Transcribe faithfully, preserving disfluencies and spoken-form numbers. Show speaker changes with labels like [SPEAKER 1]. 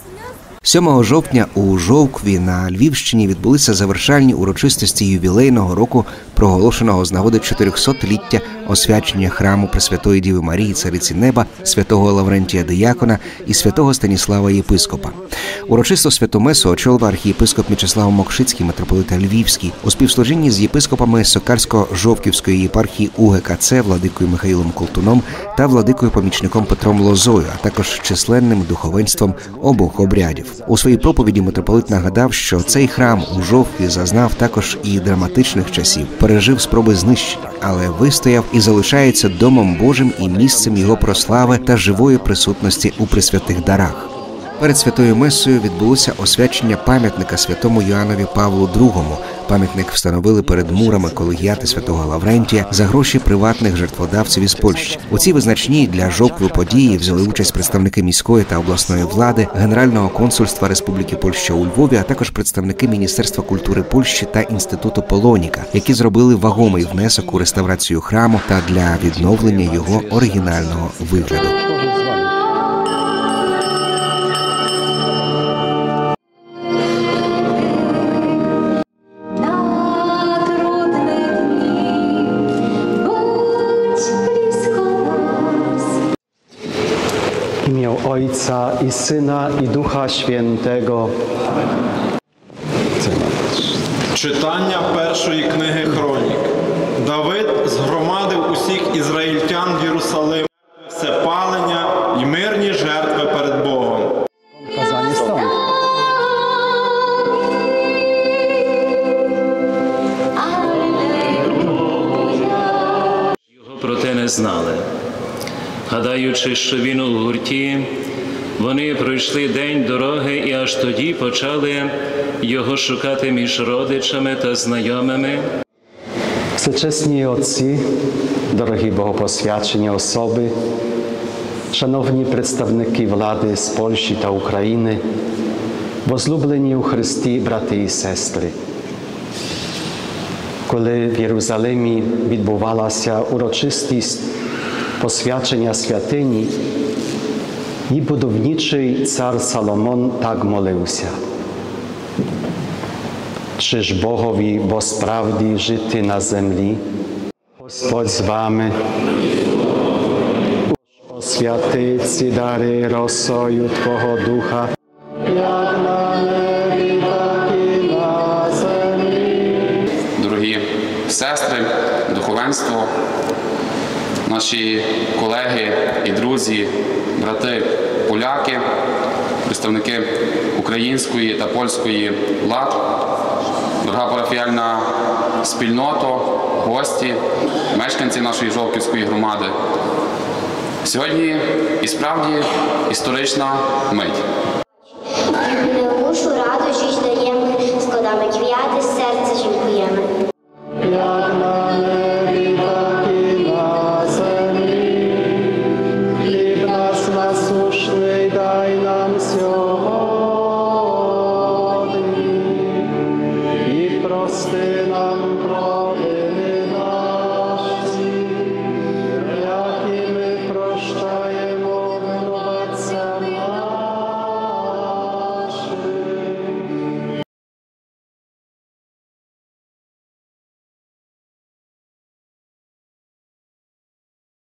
[SPEAKER 1] сьомого жовтня у Жовкві на Львівщині відбулися завершальні урочистості ювілейного року, проголошеного з нагоди чотирьохсотліття освячення храму Пресвятої Діви Марії, Цариці Неба, святого Лаврентія Диякона і святого Станіслава Єпископа. Урочисто святу месу очолив архієпископ Мічеслав Мокшицький, митрополит Львівський, у співслужінні з єпископами Сокальсько-Жовківської єпархії УГКЦ владикою Михаїлом Колтуном та владикою-помічником Петром Лозою, а також численним духовенством обох обрядів. У своїй проповіді митрополит нагадав, що цей храм у Жовкві зазнав також і драматичних часів, пережив спроби знищення, але вистояв і залишається домом Божим і місцем його прослави та живої присутності у пресвятих дарах. Перед святою месою відбулося освячення пам'ятника святому Йоаннові Павлу другому. Пам'ятник встановили перед мурами колегіати святого Лаврентія за гроші приватних жертводавців із Польщі. У цій визначній для Жовкви події взяли участь представники міської та обласної влади, Генерального консульства Республіки Польща у Львові, а також представники Міністерства культури Польщі та Інституту Полоніка, які зробили вагомий внесок у реставрацію храму та для відновлення його оригінального вигляду.
[SPEAKER 2] W imię Ojca i Syna i Ducha Świętego.
[SPEAKER 3] Читання першої книги Хронік. Давид згромадив усіх ізраїльтян в Єрусалим, всепалення й мирні жертви перед Богом.
[SPEAKER 2] Казanie stąd.
[SPEAKER 4] Його проте не знали. Гадаючи, що він у гурті, вони пройшли день дороги і аж тоді почали його шукати між родичами та знайомими.
[SPEAKER 2] Всечесні отці, дорогі богопосвячені особи, шановні представники влади з Польщі та України, возлюблені у Христі брати і сестри. Коли в Єрусалимі відбувалася урочистість посвячення святині, і будівничий цар Соломон так молився. Чи ж Богові, бо справді жити на землі? Господь з вами. Освяти ці дари росою Твого Духа, як на небі, так і на землі.
[SPEAKER 5] Дорогі сестри, духовенство, наші колеги і друзі, брати поляки, представники української та польської влад, дорога парафіяльна спільнота, гості, мешканці нашої Жовківської громади. Сьогодні і справді історична мить.
[SPEAKER 6] Юбілеушу радощі даємо, складаємо квіти